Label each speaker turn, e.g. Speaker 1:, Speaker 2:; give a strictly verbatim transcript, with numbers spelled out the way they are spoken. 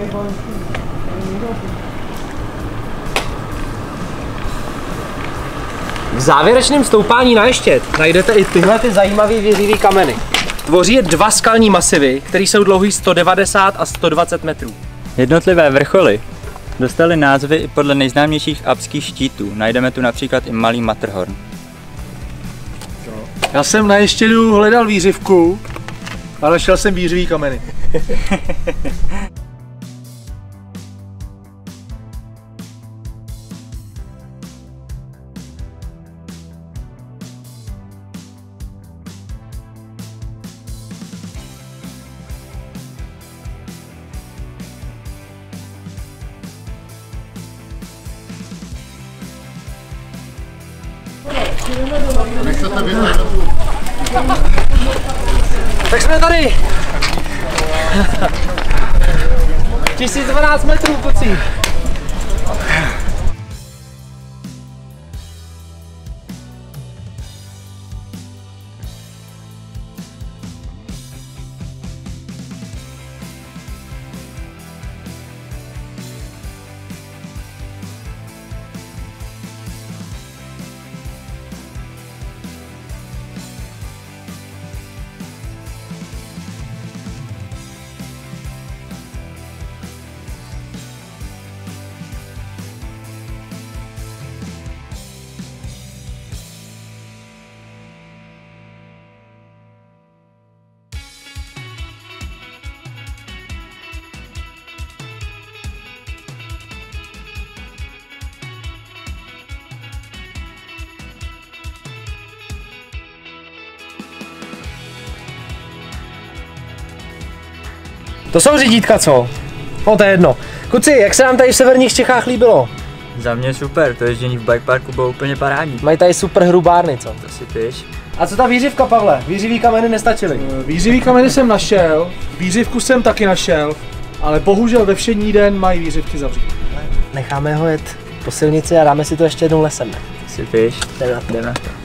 Speaker 1: V závěrečném stoupání na Ještěd najdete i tyhle ty zajímavé věřivý kameny. Tvoří je dva skalní masivy, které jsou dlouhý sto devadesát a sto dvacet metrů.
Speaker 2: Jednotlivé vrcholy dostaly názvy i podle nejznámějších alpských štítů. Najdeme tu například i malý Matterhorn.
Speaker 3: Já jsem na Ještědu hledal výřivku a našel jsem výřivý kameny.
Speaker 1: Tak jsme tady! tisíc dvanáct metrů, kluci! To jsou řidítka, co? No to je jedno. Kuci, jak se nám tady v severních Čechách líbilo?
Speaker 2: Za mě super, to ježdění v bike parku bylo úplně parádní.
Speaker 1: Mají tady super hrubárny, co?
Speaker 2: To si píš.
Speaker 1: A co ta výřivka, Pavle? Výřivý kameny nestačily.
Speaker 3: Výřivý kameny jsem našel, výřivku jsem taky našel, ale bohužel ve všední den mají výřivky zavřít.
Speaker 1: Necháme ho jet po silnici a dáme si to ještě jednou lesem.
Speaker 2: To si píš.
Speaker 1: Jdeme na to.
Speaker 2: Jdeme.